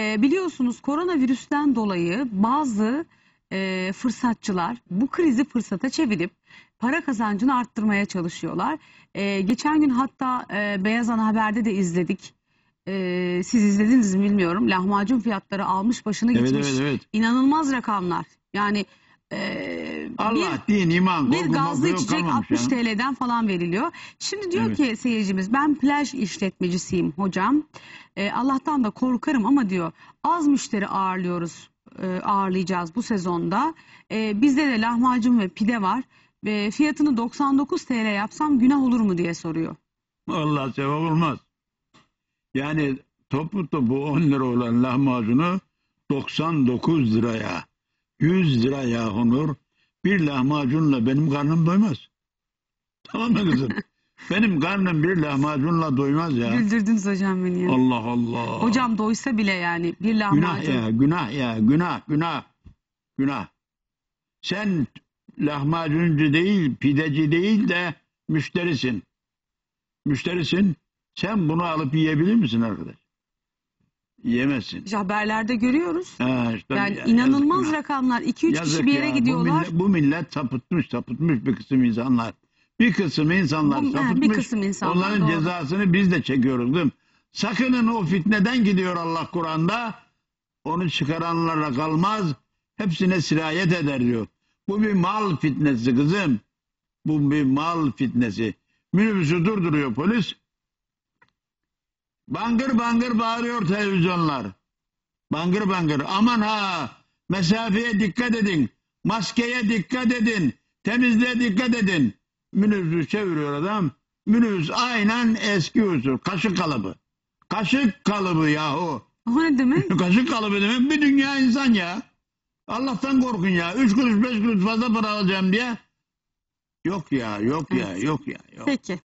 Biliyorsunuz koronavirüsten dolayı bazı fırsatçılar bu krizi fırsata çevirip para kazancını arttırmaya çalışıyorlar. Geçen gün hatta Beyaz Ana Haber'de de izledik. Siz izlediniz mi bilmiyorum. Lahmacun fiyatları almış başını Evet, gitmiş. evet, evet. İnanılmaz rakamlar. Yani Allah, din, iman, bir gazlı yok içecek kalmamış 60 yani. TL'den falan veriliyor. Şimdi diyor Evet. ki seyircimiz, ben plaj işletmecisiyim hocam. Allah'tan da korkarım ama diyor az müşteri ağırlayacağız bu sezonda. Bizde de lahmacun ve pide var. Fiyatını 99 TL yapsam günah olur mu diye soruyor. Allah, sevap olmaz. Yani topu 10 lira olan lahmacunu 99 liraya, 100 liraya konur. Bir lahmacunla benim karnım doymaz. Tamam mı kızım? Benim karnım bir lahmacunla doymaz ya. Güldürdünüz hocam beni ya. Allah Allah. Hocam doysa bile yani bir Günah lahmacun. ya, günah ya, günah. Sen lahmacuncu değil, pideci değil de müşterisin. Müşterisin. Sen bunu alıp yiyebilir misin arkadaş? Yiyemezsin. Haberlerde görüyoruz. İşte Yani ya, inanılmaz yazık rakamlar. 2-3 Yazık kişi bir yere ya. gidiyorlar. Bu millet sapıtmış bir kısım insanlar. Bir kısım insanlar sapıtmış. Bir kısım insanlar, onların doğru. cezasını biz de çekiyoruz değil mi? Sakının, o fitneden gidiyor Allah Kur'an'da. Onu çıkaranlarla kalmaz. Hepsine sirayet eder diyor. Bu bir mal fitnesi kızım. Bu bir mal fitnesi. Minibüsü durduruyor polis. Bangır bangır bağırıyor televizyonlar. Bangır bangır. Aman ha, mesafeye dikkat edin. Maskeye dikkat edin. Temizliğe dikkat edin. Minibüsü çeviriyor adam. Minibüs aynen eski usul. Kaşık kalıbı. Kaşık kalıbı yahu. O ne demek? Kaşık kalıbı demek bir dünya insan ya. Allah'tan korkun ya. 3 kuruş 5 kuruş fazla para alacağım diye. Yok ya. Peki.